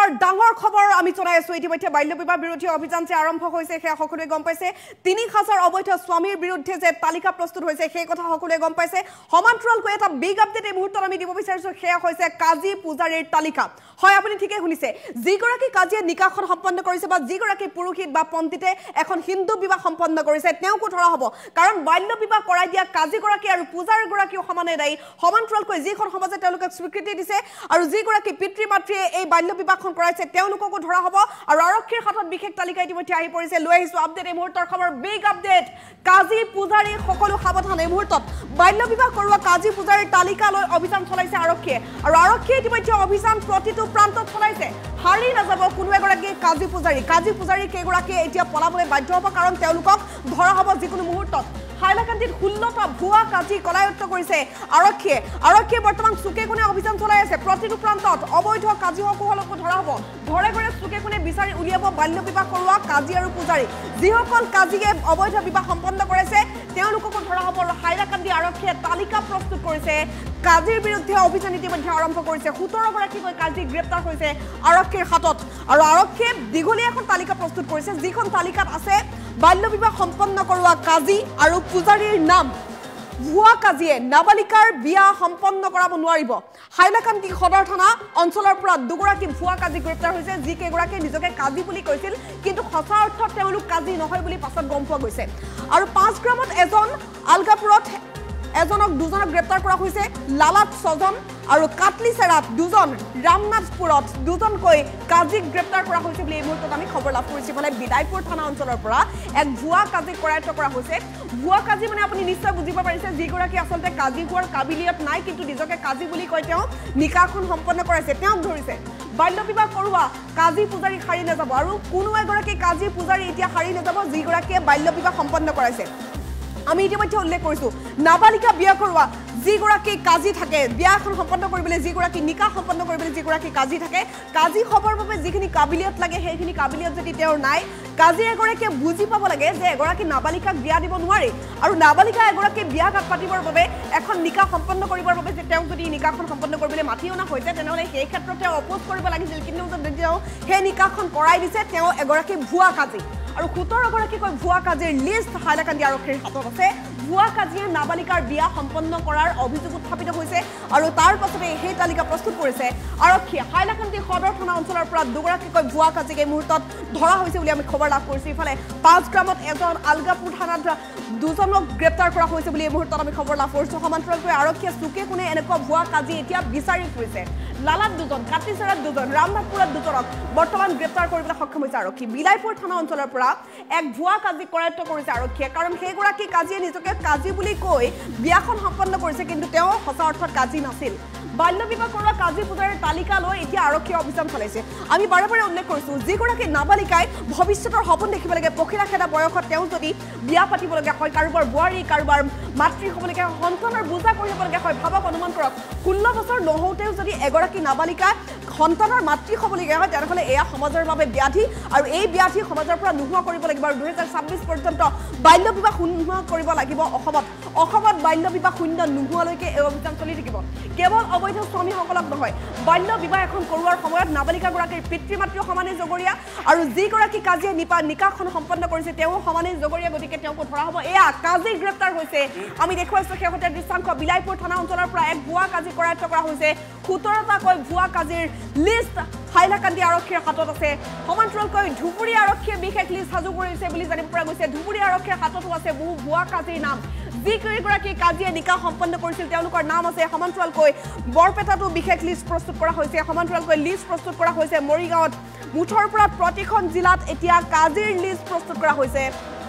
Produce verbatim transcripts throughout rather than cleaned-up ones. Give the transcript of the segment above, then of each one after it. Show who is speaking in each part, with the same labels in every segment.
Speaker 1: ডাঙৰ খবৰ আমি জনাই আছো ইতিমধ্যে বাল্য বিবাহ বিৰোধী অভিযান যে আৰম্ভ হৈছে সেই সকলোৱে গম পাইছে তিনি হাজাৰ অবৈধ স্বামীৰ বিৰুদ্ধে যে তালিকা প্ৰস্তুত হৈছে সেই কথা সকলোৱে গম পাইছে সমান্তৰালকৈ এটা বিগ আপডেট এই মুহূৰ্তত আমি দিব বিচাৰিছো সেয়া হৈছে কাজী পূজাৰীৰ তালিকা হয় আপুনি ঠিকে শুনিছে যিগৰাকী কাজীয়ে নিকাখন সম্পন্ন কৰিছে বা যিগৰাকী পুৰোহিত বা পণ্ডিতে এখন হিন্দু বিবাহ সম্পন্ন কৰিছে তেওঁকো ধৰা হ'ব কাৰণ বাল্য বিবাহ কৰাই দিয়া কাজীগৰাকী আৰু পূজাৰীগৰাকীও সমানে দায়ী সমান্তৰালকৈ যিখন সমাজে তেওঁলোকক স্বীকৃতি দিছে আৰু যিগৰাকী পিতৃ মাতৃয়ে এই বাল্য বিবাহখন কৰাইছে তেওঁলোককো ধৰা হ'ব আৰু আৰক্ষীৰ হাতত বিশেষ তালিকা ইতিমধ্যে আহি পৰিছে লৈ আহিছো আপডেট এই মুহূৰ্তৰ খবৰ বিগ আপডেট কাজী পূজাৰী সকলো সাৱধান এই মুহূৰ্তত বাল্য বিবাহ কৰোৱা কাজী পূজাৰীৰ তালিকা লৈ অভিযান চলাইছে আৰক্ষীয়ে আৰু আৰক্ষীয়ে ইতিমধ্যে অভিযান প্ৰতিটো প্ৰান্তত চলাইছে হাৰি নাযাব কোনো এগৰাকী কাজী পূজাৰী কাজী পূজাৰী কেইগৰাকী এতিয়া পলাবলৈ বাধ্য হ'ব কাৰণ তেওঁলোকক ধৰা হ'ব যিকোনো মুহূৰ্তত হাইলাকান্দিত ষোল্লটা ভুৱা কাজী কলায়ত্ত কৰিছে আৰক্ষীয়ে আৰক্ষীয়ে বৰ্তমান চুকে কোণে অভিযান চলাই আছে প্ৰতিটো প্ৰান্তত অবৈধ কাজীসকলকো ধৰা হ'ব ঘৰে ঘৰে চুকে কোণে বিচাৰি উলিয়াব বাল্য বিবাহ কৰোৱা কাজী আৰু পূজাৰী যিসকল কাজীয়ে অবৈধ বিবাহ সম্পন্ন কৰিছে তেওঁলোককো ধৰা হ'ব আৰু হাইলাকান্দি আৰক্ষীয়ে তালিকা প্ৰস্তুত কৰিছে কাজীৰ বিৰুদ্ধে অভিযান ইতিমধ্যে আৰম্ভ কৰিছে সোতৰ গৰাকীকৈ কাজী গ্ৰেপ্তাৰ হৈছে আৰক্ষীৰ হাতত আৰু আৰক্ষীয়ে দীঘলীয়া এখন তালিকা প্ৰস্তুত কৰিছে যিখন তালিকাত আছে বাল্য বিবাহ সম্পন্ন কৰোৱা কাজী আৰু পূজাৰীৰ নাম ভুৱা কাজীয়ে নাবালিকাৰ বিয়া সম্পন্ন কৰাব নোৱাৰিব হাইলাকান্দি সদৰ থানা অঞ্চলৰ পৰা দুগৰাকী ভুৱা কাজী গ্ৰেপ্তাৰ হৈছে যি কেইগৰাকী নিজকে কাজী বুলি কৈছিল কিন্তু সঁচা অৰ্থত তেওঁলোক কাজী নহয় বুলি পাছত গম পোৱা গৈছে আৰু পাঁচ গ্ৰামত এজন আলগাপুৰত এজনক দুজনক গ্ৰেপ্তাৰ কৰা হৈছে লালাত ছজন আৰু কাটলিচেৰাত দুজন ৰামনাথপুৰত দুজনকৈ কাজীক গ্ৰেপ্তাৰ কৰা হৈছে বুলি এই মুহূৰ্তত আমি খবৰ লাভ কৰিছোঁ ফালে বিদায়পুৰ থানা অঞ্চলৰ পৰা এক ভুৱা কাজীক কৰায়ত্ব কৰা হৈছে ভুৱা কাজী মানে আপুনি নিশ্চয় বুজিব পাৰিছে যিগৰাকী আচলতে কাজী হোৱাৰ কাবিলিয়ত নাই কিন্তু নিজকে কাজী বুলি কৈ তেওঁ নিকাখন সম্পন্ন কৰাইছে তেওঁক ধৰিছে বাল্য বিবাহ কৰোৱা কাজী পূজাৰী হাৰি নাযাব আৰু কোনো এগৰাকী কাজী পূজাৰী এতিয়া হাৰি নাযাব যিগৰাকীয়ে বাল্য বিবাহ সম্পন্ন কৰাইছে আমি ইতিমধ্যে উল্লেখ কৰিছোঁ নাবালিকা বিয়া কৰোৱা যিগৰাকী কাজী থাকে বিয়া এখন সম্পন্ন কৰিবলৈ যিগৰাকী নিকাহ সম্পন্ন কৰিবলৈ যিগৰাকী কাজী থাকে কাজী হ'বৰ বাবে যিখিনি কাবিলিয়ত লাগে সেইখিনি কাবিলিয়ত যদি তেওঁৰ নাই কাজী এগৰাকীয়ে বুজি পাব লাগে যে এগৰাকী নাবালিকাক বিয়া দিব নোৱাৰি আৰু নাবালিকা এগৰাকী বিয়া গাত পাতিবৰ বাবে এখন নিকাহ সম্পন্ন কৰিবৰ বাবে যে তেওঁক যদি নিকাহখন সম্পন্ন কৰিবলৈ মাতি অনা হৈছে তেনেহ'লে সেই ক্ষেত্ৰত তেওঁ অপোজ কৰিব লাগিছিল কিন্তু যদি তেওঁ সেই নিকাহখন কৰাই দিছে তেওঁ এগৰাকী ভুৱা কাজী আৰু সোতৰ গৰাকীকৈ ভুৱা কাজীৰ লিষ্ট হাইলাকান্দি আৰক্ষীৰ হাতত আছে ভুৱা কাজীয়ে নাবালিকাৰ বিয়া সম্পন্ন কৰাৰ অভিযোগ উত্থাপিত হৈছে আৰু তাৰ পাছতে সেই তালিকা প্ৰস্তুত কৰিছে আৰক্ষীয়ে হাইলাকান্দি সদৰ থানা অঞ্চলৰ পৰা দুগৰাকীকৈ ভুৱা কাজীক এই মুহূৰ্তত ধৰা হৈছে বুলি আমি খবৰ লাভ কৰিছোঁ ইফালে পাঁচ গ্ৰামত এজন আলগাপুৰ থানাত দুজনক গ্ৰেপ্তাৰ কৰা হৈছে বুলি এই মুহূৰ্তত আমি খবৰ লাভ কৰিছোঁ সমান্তৰালকৈ আৰক্ষীয়ে চুকে কোণে এনেকুৱা ভুৱা কাজী এতিয়া বিচাৰি ফুৰিছে লালাত দুজন কাটিচেৰাত দুজন ৰামনাথপুৰত দুজনক বৰ্তমান গ্ৰেপ্তাৰ কৰিবলৈ সক্ষম হৈছে আৰক্ষী বিলাইপুৰ থানা অঞ্চলৰ পৰা এক ভুৱা কাজী কৰায়ত্ব কৰিছে আৰক্ষীয়ে কাৰণ সেইগৰাকী কাজীয়ে নিজকে কাজী বুলি কৈ বিয়াখন সম্পন্ন কৰিছে কিন্তু তেওঁ সঁচা অৰ্থত কাজী নাছিল বাল্য বিবাহ কৰোৱা কাজী পূজাৰীৰ তালিকা লৈ এতিয়া আৰক্ষীয়ে অভিযান চলাইছে আমি বাৰে বাৰে উল্লেখ কৰিছোঁ যিগৰাকী নাবালিকাই ভৱিষ্যতৰ সপোন দেখিব লাগে পখিলা খেদা বয়সত তেওঁ যদি বিয়া পাতিবলগীয়া হয় কাৰোবাৰ বোৱাৰী কাৰোবাৰ মাতৃ হ'বলগীয়া সন্তানৰ বোজা কৰিবলগীয়া হয় ভাবক অনুমান কৰক ষোল্ল বছৰ নহওঁতেও যদি এগৰাকী নাবালিকা সন্তানৰ মাতৃ হ'বলগীয়া হয় তেনেহ'লে এয়া সমাজৰ বাবে ব্যাধি আৰু এই ব্যাধি সমাজৰ পৰা নোহোৱা কৰিব লাগিব আৰু দুহেজাৰ ছাব্বিছ পৰ্যন্ত বাল্য বিবাহ শূন্য কৰিব লাগিব অসমত অসমত বাল্য বিবাহ শূন্য নোহোৱালৈকে এই অভিযান চলি থাকিব কেৱল অবৈধ স্বামীসকলক নহয় বাল্য বিবাহ এখন কৰোৱাৰ সময়ত নাবালিকাগৰাকীৰ পিতৃ মাতৃও সমানে জগৰীয়া আৰু যিগৰাকী কাজীয়ে নিপা নিকাহখন সম্পন্ন কৰিছে তেওঁ সমানে জগৰীয়া গতিকে তেওঁকো ধৰা হ'ব এয়া কাজী গ্ৰেপ্তাৰ হৈছে আমি দেখুৱাইছোঁ শেহতীয়া দৃশ্যাংশ বিলাইপুৰ থানা অঞ্চলৰ পৰা এক ভুৱা কাজী কৰায়ত্ব কৰা হৈছে সোতৰটাকৈ ভুৱা কাজীৰ লিষ্ট হাইলাকান্দি আৰক্ষীৰ হাতত আছে সমান্তৰালকৈ ধুবুৰী আৰক্ষীয়ে বিশেষ লিষ্ট সাজু কৰিছে বুলি জানিব পৰা গৈছে ধুবুৰী আৰক্ষীৰ হাততো আছে বহু ভুৱা কাজীৰ নাম যিকেইগৰাকী কাজীয়ে নিকাহ সম্পন্ন কৰিছিল তেওঁলোকৰ নাম আছে সমান্তৰালকৈ বৰপেটাতো বিশেষ লিষ্ট প্ৰস্তুত কৰা হৈছে সমান্তৰালকৈ লিষ্ট প্ৰস্তুত কৰা হৈছে মৰিগাঁৱত মুঠৰ পৰা প্ৰতিখন জিলাত এতিয়া কাজীৰ লিষ্ট প্ৰস্তুত কৰা হৈছে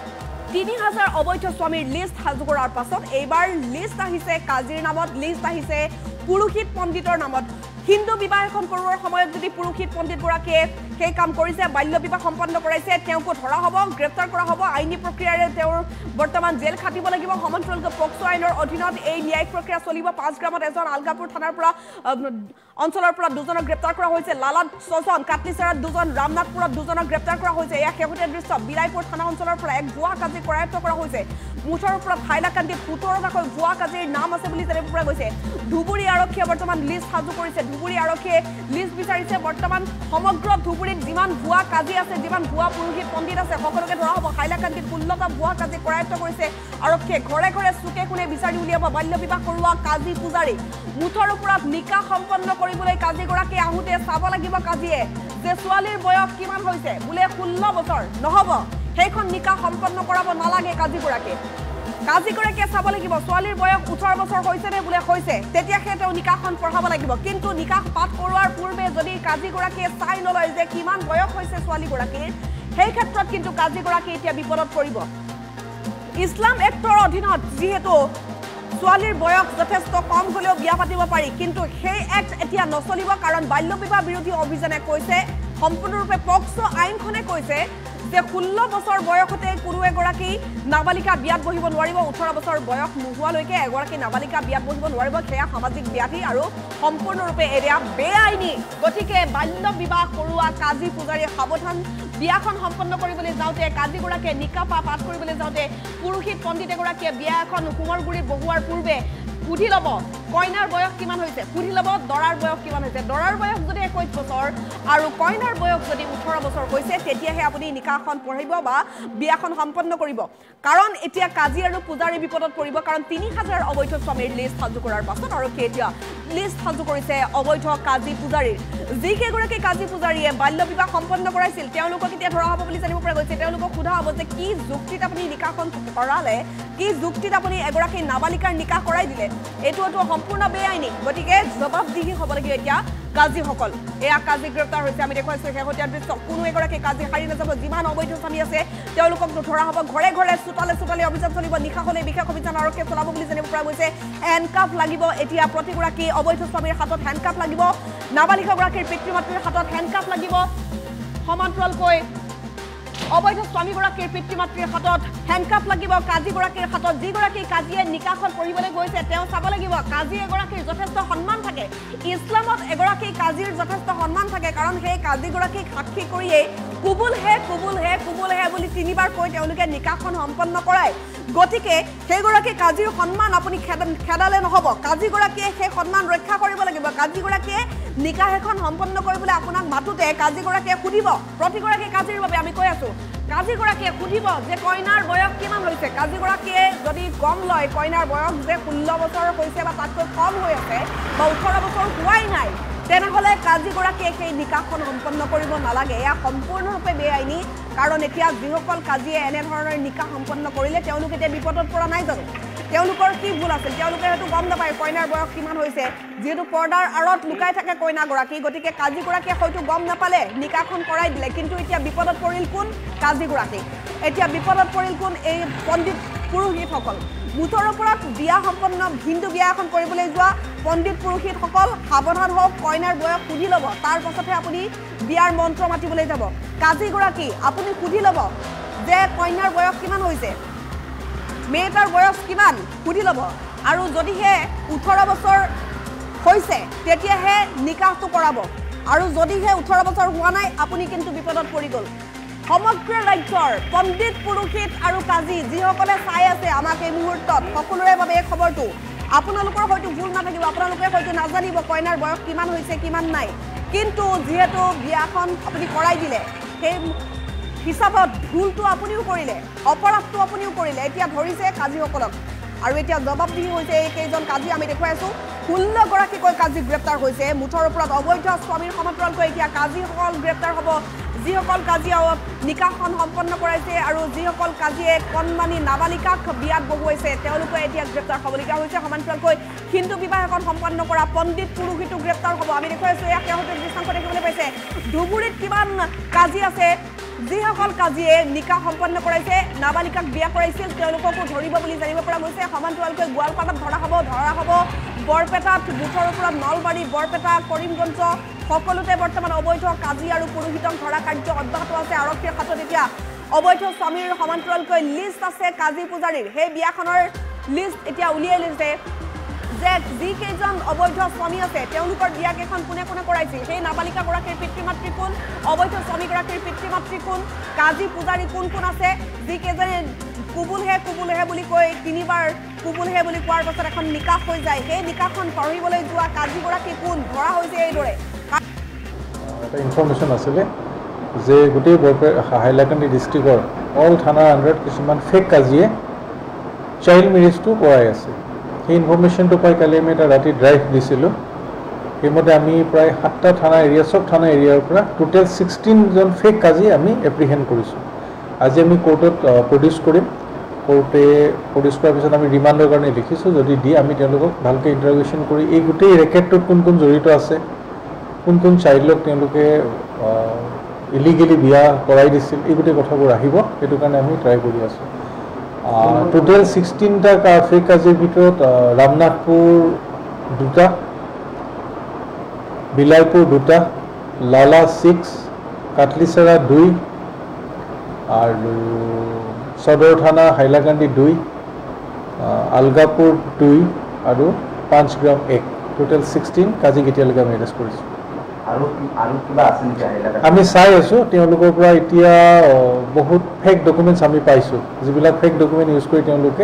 Speaker 1: তিনি হাজাৰ অবৈধ স্বামীৰ লিষ্ট সাজু কৰাৰ পাছত এইবাৰ লিষ্ট আহিছে কাজীৰ নামত লিষ্ট আহিছে পুৰোহিত পণ্ডিতৰ নামত হিন্দু বিবাহ এখন কৰোৱাৰ সময়ত যদি পুৰোহিত পণ্ডিতগৰাকীয়ে সেই কাম কৰিছে বাল্য বিবাহ সম্পন্ন কৰাইছে তেওঁকো ধৰা হ'ব গ্ৰেপ্তাৰ কৰা হ'ব আইনী প্ৰক্ৰিয়াৰে তেওঁৰ বৰ্তমান জেল খাটিব লাগিব সমান্তৰালকৈ পক্সো আইনৰ অধীনত এই ন্যায়িক প্ৰক্ৰিয়া চলিব পাঁচ গ্ৰামত এজন আলগাপুৰ থানাৰ পৰা অঞ্চলৰ পৰা দুজনক গ্ৰেপ্তাৰ কৰা হৈছে লালাত ছজন কাটলিচেৰাত দুজন ৰামনাথপুৰত দুজনক গ্ৰেপ্তাৰ কৰা হৈছে এয়া শেহতীয়া দৃশ্য বিলাইপুৰ থানা অঞ্চলৰ পৰা এক ভুৱা কাজী কৰায়ত্ব কৰা হৈছে মুঠৰ ওপৰত হাইলাকান্দিত সোতৰটাকৈ ভুৱা কাজিৰ নাম আছে বুলি জানিব পৰা গৈছে ধুবুৰী আৰক্ষীয়ে বৰ্তমান লিষ্ট সাজু কৰিছে ধুবুৰী আৰক্ষীয়ে লিষ্ট বিচাৰিছে বৰ্তমান সমগ্ৰ ধুবুৰীত যিমান ভুৱা কাজি আছে যিমান ভুৱা পুৰোহিত পণ্ডিত আছে সকলোকে ধৰা হ'ব হাইলাকান্দিত ষোল্লটা ভুৱা কাজি কৰায়ত্ব কৰিছে আৰক্ষীয়ে ঘৰে ঘৰে চুকে কোণে বিচাৰি উলিয়াব বাল্য বিবাহ কৰোৱা কাজি পূজাৰী মুঠৰ ওপৰত নিকাহ সম্পন্ন কৰিবলৈ কাজিগৰাকী আহোঁতে চাব লাগিব কাজিয়ে যে ছোৱালীৰ বয়স কিমান হৈছে বোলে ষোল্ল বছৰ নহ'ব সেইখন নিকাহ সম্পন্ন কৰাব নালাগে কাজিগৰাকী কাজিগৰাকীয়ে চাব লাগিব ছোৱালীৰ বয়স ওঠৰ বছৰ হৈছেনে বোলে হৈছে তেতিয়াহে তেওঁ নিকাহখন পঢ়াব লাগিব কিন্তু নিকাহ পাঠ কৰোৱাৰ পূৰ্বে যদি কাজিগৰাকীয়ে চাই নলয় যে কিমান বয়স হৈছে ছোৱালীগৰাকীৰ সেই ক্ষেত্ৰত কিন্তু কাজিগৰাকী এতিয়া বিপদত পৰিব ইছলাম এক্টৰ অধীনত যিহেতু ছোৱালীৰ বয়স যথেষ্ট কম হ'লেও বিয়া পাতিব পাৰি কিন্তু সেই এক্ট এতিয়া নচলিব কাৰণ বাল্য বিবাহ বিৰোধী অভিযানে কৈছে সম্পূৰ্ণৰূপে পক্সো আইনখনে কৈছে যে ষোল্ল বছৰ বয়সতে কোনো এগৰাকী নাবালিকা বিয়াত বহিব নোৱাৰিব ওঠৰ বছৰ বয়স নোহোৱালৈকে এগৰাকী নাবালিকা বিয়াত বহিব নোৱাৰিব সেয়া সামাজিক ব্যাধি আৰু সম্পূৰ্ণৰূপে এয়া বেআইনী গতিকে বাল্য বিবাহ কৰোৱা কাজি পূজাৰী সাৱধান বিয়াখন সম্পন্ন কৰিবলৈ যাওঁতে কাজিগৰাকীয়ে নিকাহ পাঠ কৰিবলৈ যাওঁতে পুৰোহিত পণ্ডিত এগৰাকীয়ে বিয়া এখন হোমৰ গুৰিত বহোৱাৰ পূৰ্বে সুধি ল'ব কইনাৰ বয়স কিমান হৈছে সুধি ল'ব দৰাৰ বয়স কিমান হৈছে দৰাৰ বয়স যদি একৈছ বছৰ আৰু কইনাৰ বয়স যদি ওঠৰ বছৰ হৈছে তেতিয়াহে আপুনি নিকাহখন পঢ়িব বা বিয়াখন সম্পন্ন কৰিব কাৰণ এতিয়া কাজি আৰু পূজাৰী বিপদত পৰিব কাৰণ তিনি হাজাৰ অবৈধ স্বামীৰ লিষ্ট সাজু কৰাৰ পাছত আৰু এতিয়া লিষ্ট সাজু কৰিছে অবৈধ কাজি পূজাৰীৰ যিকেইগৰাকী কাজি পূজাৰীয়ে বাল্য বিবাহ সম্পন্ন কৰাইছিল তেওঁলোকক এতিয়া ধৰা হ'ব বুলি জানিব পৰা গৈছে তেওঁলোকক সোধা হ'ব যে কি যুক্তিত আপুনি নিকাহখন কৰালে কি যুক্তিত আপুনি এগৰাকী নাবালিকাৰ নিকাহ কৰাই দিলে এইটোতো সম্পূৰ্ণ বেআইনী গতিকে জবাবদিহি হ'ব লাগিব এতিয়া কাজিসকল এয়া কাজি গ্ৰেপ্তাৰ হৈছে আমি দেখুৱাইছো শেহতীয়া দৃশ্য কোনো এগৰাকী কাজি হাৰি নাযাব যিমান অবৈধ স্বামী আছে তেওঁলোকক ধৰা হ'ব ঘৰে ঘৰে চোতালে চোতালে অভিযান চলিব নিশাখনে বিশেষ অভিযান আৰক্ষীয়ে চলাব বুলি জানিব পৰা গৈছে হেণ্ডকাফ লাগিব এতিয়া প্ৰতিগৰাকী অবৈধ স্বামীৰ হাতত হেণ্ডকাফ লাগিব নাবালিকাগৰাকীৰ পিতৃ মাতৃৰ হাতত হেণ্ডকাফ লাগিব সমান্তৰালকৈ অবৈধ স্বামীগৰাকীৰ পিতৃ মাতৃৰ হাতত হেণ্ডকাফ লাগিব কাজিগৰাকীৰ হাতত যিগৰাকী কাজিয়ে নিকাহখন পঢ়িবলৈ গৈছে তেওঁ চাব লাগিব কাজি এগৰাকীৰ যথেষ্ট সন্মান থাকে ইছলামত এগৰাকী কাজিৰ যথেষ্ট সন্মান থাকে কাৰণ সেই কাজিগৰাকীক সাক্ষী কৰিয়েই কুবুল হে কুবুল হে কুবুল হে বুলি তিনিবাৰ কৈ তেওঁলোকে নিকাহখন সম্পন্ন কৰায় গতিকে সেইগৰাকী কাজিৰ সন্মান আপুনি খেদালে নহ'ব কাজিগৰাকীয়ে সেই সন্মান ৰক্ষা কৰিব লাগিব কাজিগৰাকীয়ে নিকাহ এখন সম্পন্ন কৰিবলৈ আপোনাক মাতোতে কাজিগৰাকীয়ে সুধিব প্ৰতিগৰাকী কাজিৰ বাবে আমি কৈ আছো কাজিগৰাকীয়ে সুধিব যে কইনাৰ বয়স কিমান হৈছে কাজিগৰাকীয়ে যদি গম লয় কইনাৰ বয়স যে ষোল্ল বছৰ হৈছে বা তাতকৈ কম হৈ আছে বা ওঠৰ বছৰ হোৱাই নাই তেনেহ'লে কাজিগৰাকীয়ে সেই নিকাহখন সম্পন্ন কৰিব নালাগে এয়া সম্পূৰ্ণৰূপে বেআইনী কাৰণ এতিয়া যিসকল কাজিয়ে এনেধৰণৰ নিকাহ সম্পন্ন কৰিলে তেওঁলোক এতিয়া বিপদত পৰা নাই জানো তেওঁলোকৰ কি ভুল আছিল তেওঁলোকে হয়তো গম নাপায় কইনাৰ বয়স কিমান হৈছে যিহেতু পৰ্দাৰ আঁৰত লুকাই থাকে কইনাগৰাকী গতিকে কাজিগৰাকীয়ে হয়তো গম নাপালে নিকাহখন কৰাই দিলে কিন্তু এতিয়া বিপদত পৰিল কোন কাজিগৰাকী এতিয়া বিপদত পৰিল কোন এই পণ্ডিত পুৰোহিতসকল মুঠৰ ওপৰত বিয়া সম্পন্ন হিন্দু বিয়া এখন কৰিবলৈ যোৱা পণ্ডিত পুৰোহিতসকল সাৱধান হওক কইনাৰ বয়স সুধি ল'ব তাৰ পাছতহে আপুনি বিয়াৰ মন্ত্ৰ মাতিবলৈ যাব কাজিগৰাকী আপুনি সুধি ল'ব যে কইনাৰ বয়স কিমান হৈছে মেয়েটাৰ বয়স কিমান সুধি ল'ব আৰু যদিহে ওঠৰ বছৰ হৈছে তেতিয়াহে নিকাহটো কৰাব আৰু যদিহে ওঠৰ বছৰ হোৱা নাই আপুনি কিন্তু বিপদত পৰি গ'ল সমগ্ৰ ৰাজ্যৰ পণ্ডিত পুৰোহিত আৰু কাজি যিসকলে চাই আছে আমাক এই মুহূৰ্তত সকলোৰে বাবে এই খবৰটো আপোনালোকৰ হয়তো ভুল নাথাকিব আপোনালোকে হয়তো নাজানিব কইনাৰ বয়স কিমান হৈছে কিমান নাই কিন্তু যিহেতু বিয়াখন আপুনি কৰাই দিলে সেই হিচাপত ভুলটো আপুনিও কৰিলে অপৰাধটো আপুনিও কৰিলে এতিয়া ধৰিছে কাজিসকলক আৰু এতিয়া জবাবদিহি হৈছে এই কেইজন কাজি আমি দেখুৱাই আছো ষোল্ল গৰাকীকৈ কাজি গ্ৰেপ্তাৰ হৈছে মুঠৰ ওপৰত অবৈধ স্বামীৰ সমান্তৰালকৈ এতিয়া কাজিসকল গ্ৰেপ্তাৰ হ'ব যিসকল কাজিয়ে নিকাহখন সম্পন্ন কৰাইছে আৰু যিসকল কাজিয়ে কণমানি নাবালিকাক বিয়াত বহুৱাইছে তেওঁলোকে এতিয়া গ্ৰেপ্তাৰ হ'বলগীয়া হৈছে সমান্তৰালকৈ হিন্দু বিবাহ এখন সম্পন্ন কৰা পণ্ডিত পুৰোহিতো গ্ৰেপ্তাৰ হ'ব আমি দেখুৱাইছো এয়া শেহতীয়া দৃশ্যাংশ দেখিবলৈ পাইছে ধুবুৰীত কিমান কাজি আছে যিসকল কাজিয়ে নিকাহ সম্পন্ন কৰাইছে নাবালিকাক বিয়া কৰাইছিল তেওঁলোককো ধৰিব বুলি জানিব পৰা গৈছে সমান্তৰালকৈ গোৱালপাৰাত ধৰা হ'ব ধৰা হ'ব বৰপেটাত বুথৰ ওপৰত নলবাৰী বৰপেটা কৰিমগঞ্জ সকলোতে বৰ্তমান অবৈধ কাজি আৰু পুৰোহিতক ধৰা কাৰ্য অব্যাহত আছে আৰক্ষীৰ হাতত এতিয়া অবৈধ স্বামীৰ সমান্তৰালকৈ লিষ্ট আছে কাজি পূজাৰীৰ সেই বিয়াখনৰ লিষ্ট এতিয়া উলিয়াই লৈছে যে যিকেইজন অবৈধ স্বামী আছে তেওঁলোকৰ বিয়া কেইখন কোনে কোনে কৰাইছিল সেই নাবালিকাগৰাকীৰ পিতৃ মাতৃ কোন অবৈধ স্বামীগৰাকীৰ পিতৃ মাতৃ কোন কাজি পূজাৰী কোন কোন আছে যিকেইজনে কুবুলহে কুবুলহে বুলি কৈ তিনিবাৰ কুবুলহে বুলি কোৱাৰ পাছত এখন নিকাহ হৈ যায় সেই নিকাহখন পঢ়িবলৈ যোৱা কাজীগৰাকী কোন ধৰা হৈছে এইদৰে
Speaker 2: এটা ইনফৰমেশ্যন আছিলে যে গোটেই বৰপেটা হাইলাকান্দি ডিষ্ট্ৰিক্টৰ অল থানাৰ আণ্ডাৰত কিছুমান ফেক কাজিয়ে চাইল্ড মেৰেজটো কৰাই আছে সেই ইনফৰমেশ্যনটো পাই কালি আমি এটা ৰাতি ড্ৰাইভ দিছিলোঁ সেইমতে আমি প্ৰায় সাতটা থানা এৰিয়া চব থানা এৰিয়াৰ পৰা টোটেল ছিক্সটিনজন ফেক কাজি আমি এপ্ৰিহেণ্ড কৰিছোঁ আজি আমি কোৰ্টত প্ৰডিউচ কৰিম কোৰ্টে প্ৰডিউচ কৰাৰ পিছত আমি ৰিমাণ্ডৰ কাৰণে লিখিছোঁ যদি দি আমি তেওঁলোকক ভালকৈ ইণ্টাৰগেশ্যন কৰি এই গোটেই ৰেকেটটোত কোন কোন জড়িত আছে কোন কোন চাইল্ডক তেওঁলোকে ইলিগেলি বিয়া কৰাই দিছিল এই গোটেই কথাবোৰ আহিব সেইটো কাৰণে আমি ট্ৰাই কৰি আছোঁ টোটেল ছিক্সটিনটা ফেক কাজিৰ ভিতৰত ৰামনাথপুৰ দুটা বিলাইপুৰ দুটা লালা ছিক্স কাটলিচাৰা দুই আৰু সদৰ থানা হাইলাকান্দি দুই আলগাপুৰ দুই আৰু পাঁচগ্ৰাম এক টোটেল ছিক্সটিন কাজিক এতিয়ালৈকে আমি এৰেষ্ট কৰিছোঁ আমি চাই আছোঁ তেওঁলোকৰ পৰা এতিয়া বহুত ফেক ডকুমেণ্টছ আমি পাইছোঁ যিবিলাক ফেক ডকুমেণ্ট ইউজ কৰি তেওঁলোকে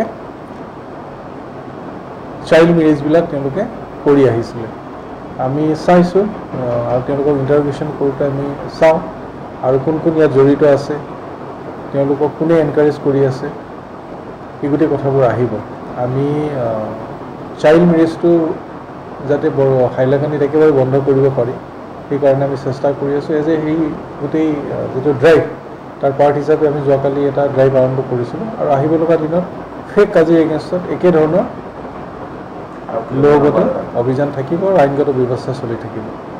Speaker 2: চাইল্ড মেৰেজবিলাক তেওঁলোকে কৰি আহিছিলে আমি চাইছোঁ আৰু তেওঁলোকক ইণ্টাৰভিউশ্যন কৰোঁতে আমি চাওঁ আৰু কোন কোন ইয়াত জড়িত আছে তেওঁলোকক কোনে এনকাৰেজ কৰি আছে এই গোটেই কথাবোৰ আহিব আমি চাইল্ড মেৰেজটো যাতে বৰ হাইলাকান্দিত একেবাৰে বন্ধ কৰিব পাৰি সেইকাৰণে আমি চেষ্টা কৰি আছোঁ এজ এ সেই গোটেই যিটো ড্ৰাইভ তাৰ পাৰ্ট হিচাপে আমি যোৱাকালি এটা ড্ৰাইভ আৰম্ভ কৰিছিলোঁ আৰু আহিব লগা দিনত ফেক কাজিৰ এগেইনষ্টত একেধৰণৰ লগতে অভিযান থাকিব আৰু আইনগত ব্যৱস্থা চলি থাকিব